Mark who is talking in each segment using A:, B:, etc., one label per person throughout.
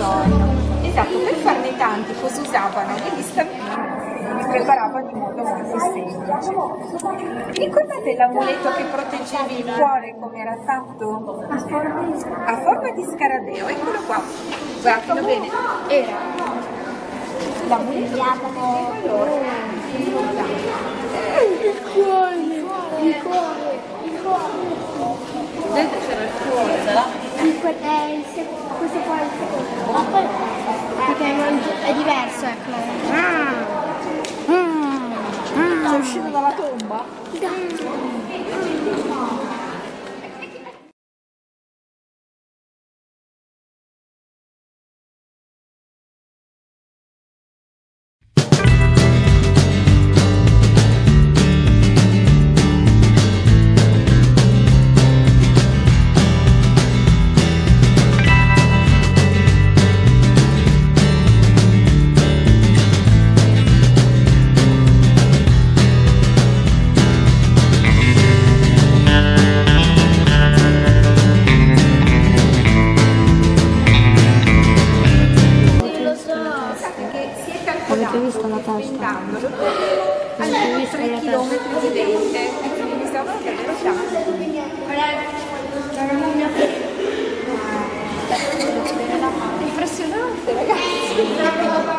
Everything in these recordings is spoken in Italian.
A: conservatorio. Esatto, per farne tanti cosa usavano? Degli stampini, li preparavano in modo molto semplice. Ricordate l'amuleto che proteggeva il cuore come era fatto? A forma di scarabeo, eccolo qua. Guardatelo bene, era l'amuleto che proteggeva loro.
B: Il cuore.
C: Dentro c'era il cuore,
B: Questo qua è il secondo. Perché è diverso, ecco.
A: Sei uscito dalla tomba?
B: Avete visto la testa?
A: Almeno 3 chilometri di dente, quindi mi stavano davvero tanto. Impressionante, ragazzi.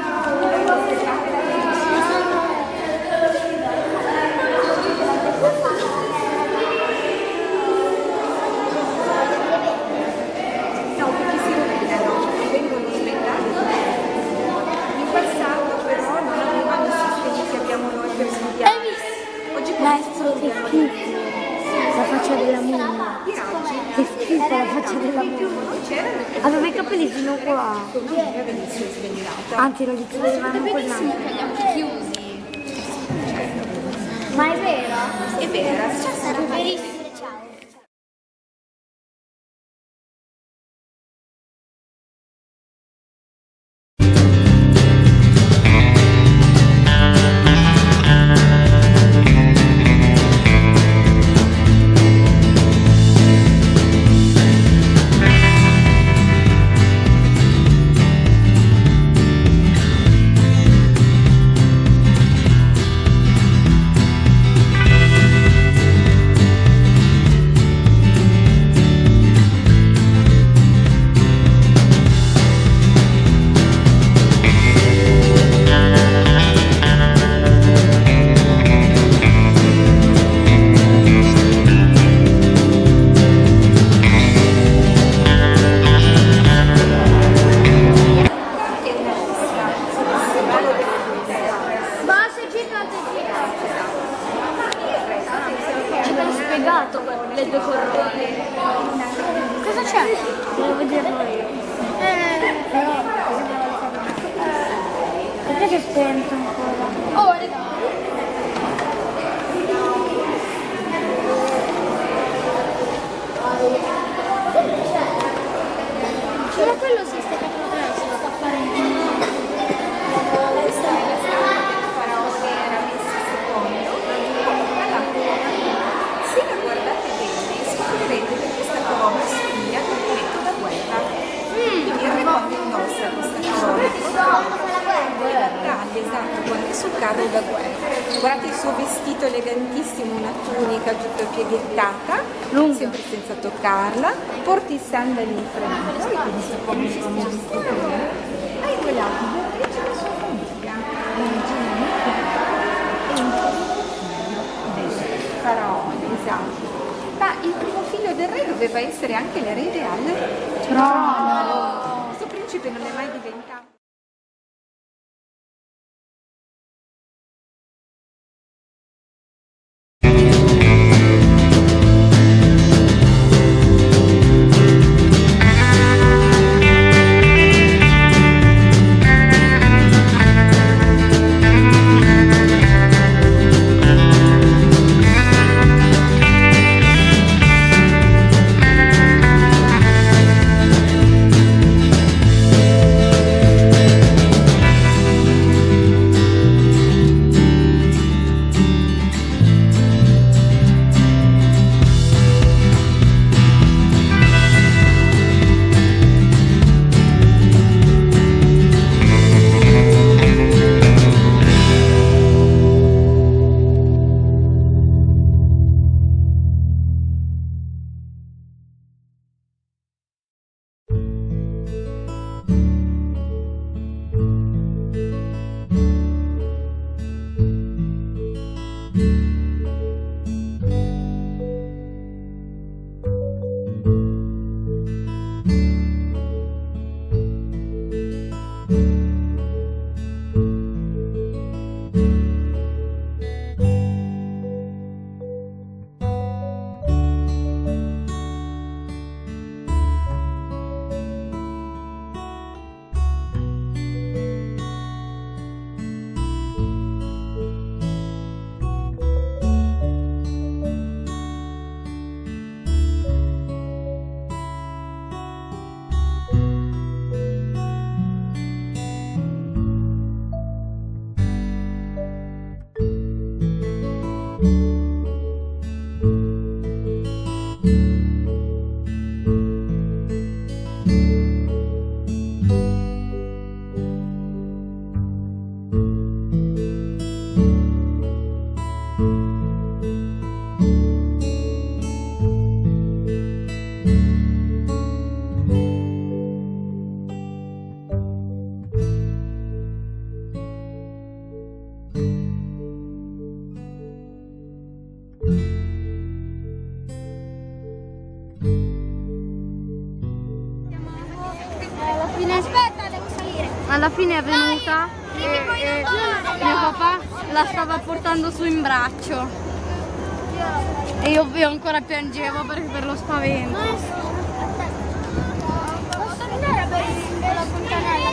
A: No, perché si rovinano, vengono sventati. In passato però non avevano i sistemi che abbiamo noi per studiare. Oggi
B: Maestro, che schifo la faccia della mummia.
A: i raggi.
B: Che schifo la faccia della mummia.
A: Non c'erano i
B: Aveva i capelli fino qua.
A: come venisse sventata.
B: Anzi, lo chiudevano con l'altro.
C: chiusi.
B: Ma è vero?
A: È vera,
B: È verissimo.
C: Le due corone.
B: Cosa c'è? Devo vederlo io. Perché si è spento ancora?
C: Oh, raga.
B: Ma quello si sta facendo adesso, sta a fare
A: questa è la storia del faraone Ramesse II. Se la guardate bene scoprirete che questa corona somiglia al cappelletto da guerra. Quindi il re quando indossa questa corona esatto, quando è sul carro da guerra. Guardate il suo vestito elegantissimo, una tunica tutta pieghettata, sempre senza toccarla, porta i sandali in frente, quindi si può visto prima. Hai quell'altro, invece la sua famiglia, la regina Nicole e un figlio del faraone, esatto. Ma il primo figlio del re doveva essere anche l'erede al trono. Questo principe non è mai diventato.
B: Aspetta, devo salire. Alla fine è venuta e mio papà la stava portando su in braccio. E io ancora piangevo per lo spavento. Posso andare per la fontanella?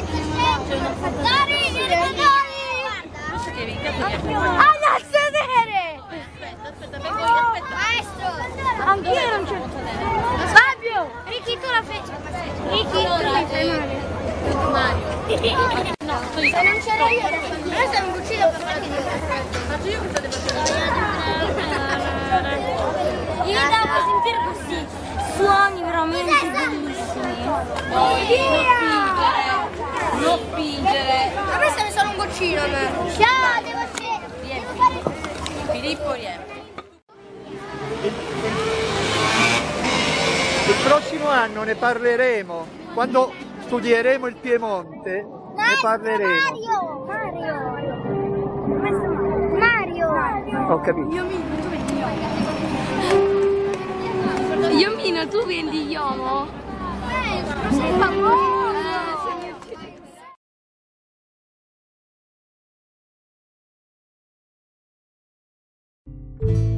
B: Andiamo a sedere!
C: Aspetta, vengo io, aspetta.
B: Maestro! Anch'io non c'è. Fabio! Ricky, tu la feci. Ricky, tu mi fai male.
C: Mario. No,
B: Se non c'era io, noi siamo in cucina per fare
C: faccio io cosa devo fare?
B: io devo sentire questi suoni veramente bellissimi.
C: Non spingere.
B: A me serve solo un goccino a me. Ciao, devo fare.
C: Filippo riempie.
D: Il prossimo anno ne parleremo, quando studieremo il Piemonte, ne parleremo.
B: Mario!
D: Ho capito.
B: Iomino, tu vendi Iomo? Sei famoso!
D: Thank you.